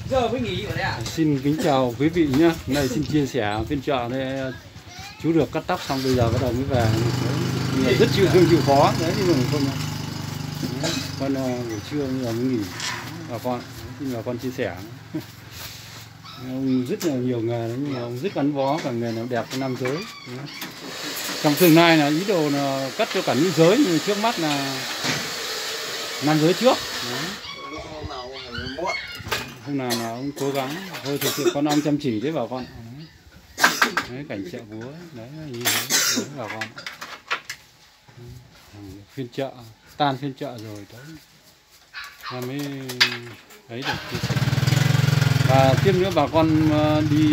giờ mới nghỉ ở đây à? Xin kính chào quý vị nhé. Này xin chia sẻ phiên chợ đây, chú được cắt tóc xong bây giờ bắt đầu mới về. Nhưng mà rất chịu thương chịu khó đấy, nhưng mà không. Con buổi trưa bây giờ mới nghỉ. Bà con, xin bà con chia sẻ. Ông rất là nhiều nghề đấy, nhưng mà ông rất gắn bó cả nghề làm đẹp cho nam giới. Trong tương lai là ý đồ là cắt cho cả nữ giới, nhưng trước mắt là nam giới trước. Hôm nào là ông cố gắng thôi, thực sự con ông chăm chỉ đấy bà con. Đấy, cảnh chợ búa đấy như thế đấy bà con. Phiên chợ tan phiên chợ rồi đấy là mới đấy được chia sẻ. Và tiếp nữa bà con đi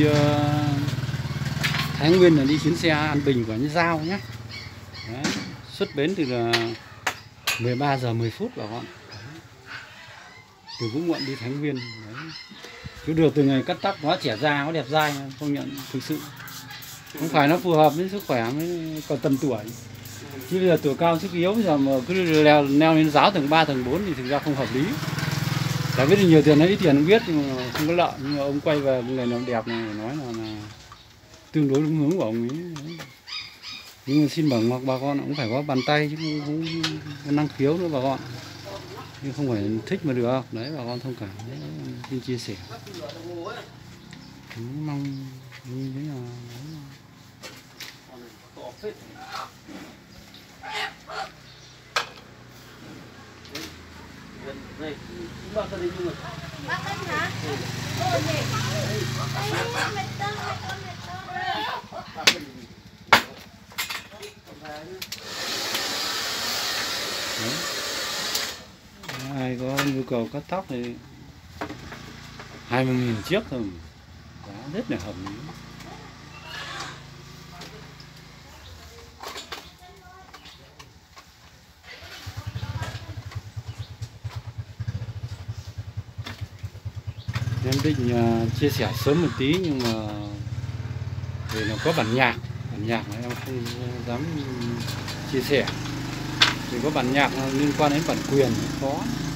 Thái Nguyên là đi chuyến xe An Bình của Nhân Giao nhé. Đấy, xuất bến từ là 13 giờ 10 phút bà con. Từ Vũ Muộn đi Thái Nguyên đấy. Chú được từ ngày cắt tóc quá trẻ da, quá đẹp dai, công nhận thực sự không phải nó phù hợp với sức khỏe mới còn tầm tuổi. Chứ bây giờ tuổi cao sức yếu bây giờ mà cứ leo lên giáo tầng 3 tầng 4 thì thực ra không hợp lý. Chả biết nhiều tiền hay ít tiền không biết, nhưng mà không có lợi. Nhưng mà ông quay về người làm đẹp này nói là tương đối đúng hướng của ông ấy. Nhưng mà xin bảo ngọc bà con cũng phải có bàn tay chứ không có năng khiếu nữa bà con. Nhưng không phải thích mà được. Đấy bà con thông cảm. Đấy, xin chia sẻ. Mong như thế nào. Này, bác thân đi chung rồi. Bác thân hả? Ôi nhỉ. Đây, mệt tơ, con mệt tơ. Ai có nhu cầu cắt tóc thì 20.000 chiếc thôi, giá rất là hợp lý. Em định chia sẻ sớm một tí nhưng mà vì nó có bản nhạc này em không dám chia sẻ. Vì có bản nhạc liên quan đến bản quyền khó.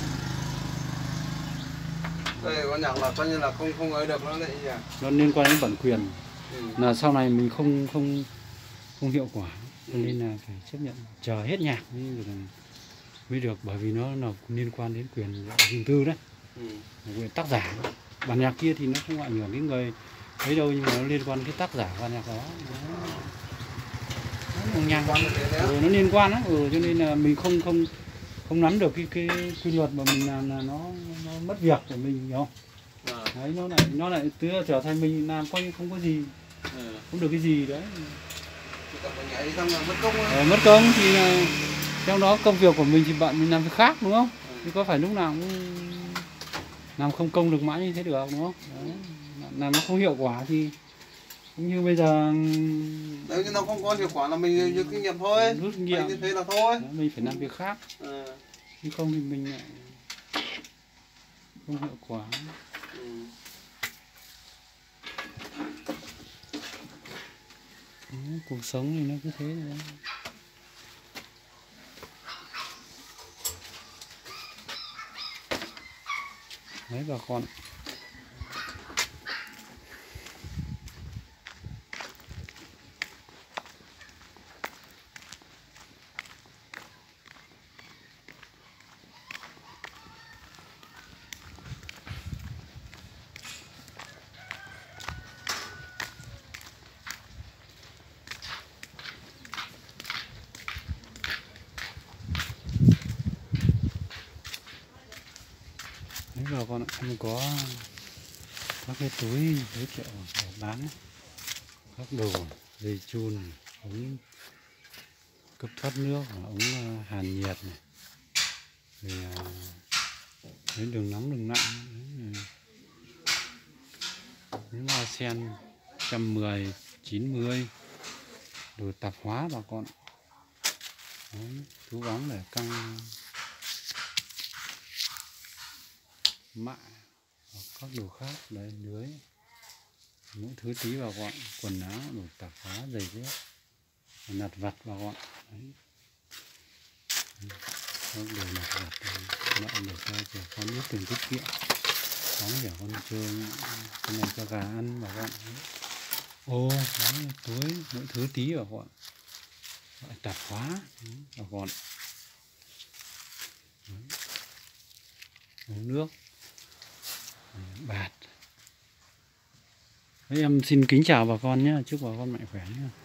Đây con nhạc là coi như là không ấy được nó lại gì à? Nó liên quan đến bản quyền. Là sau này mình không hiệu quả, cho nên là phải chấp nhận chờ hết nhạc mới được, bởi vì nó là liên quan đến quyền riêng tư đấy, quyền tác giả. Bản nhạc kia thì nó không ảnh hưởng đến người ấy đâu, nhưng mà nó liên quan đến cái tác giả bản nhạc đó. Nó liên quan á, cho nên là mình không nắm được cái quy luật mà mình làm là nó mất việc của mình, hiểu không? Đấy, nó lại trở thành mình làm coi như không có gì, không được cái gì đấy. Mất công thì trong đó công việc của mình thì mình làm việc khác đúng không? Chứ có phải lúc nào cũng làm không công được mãi như thế được đúng không? Đấy. Làm nó không hiệu quả thì cũng như bây giờ nếu như nó không có hiệu quả là mình rút kinh nghiệm thôi, rút kinh nghiệm như thế là thôi. Đấy, mình phải làm việc khác, chứ không thì mình lại không hiệu quả. Cuộc sống thì nó cứ thế thôi. Đấy bà con. Đấy bà con ạ, em có các cái túi giới thiệu để bán các đồ dây chun, ống cấp thoát nước, ống hàn nhiệt này, rồi đường nóng đường lạnh, những hoa sen 110, 90, đồ tạp hóa bà con. Đấy, thú bóng để căng mạ hoặc các đồ khác đấy, lưới, mỗi thứ tí vào gọn, quần áo, đồ tạp hóa, giày dép, lặt vặt vào gọn. Đấy. Các đồ lặt vặt, mọi người cho trẻ con biết tiền tiết kiệm. Phóng để con chơi cái này cho gà ăn bà con. Ô đấy, tối mỗi thứ tí bà con. Tạp quá bà con. Uống nước bạt. Đấy, em xin kính chào bà con nhé, chúc bà con mạnh khỏe nhé.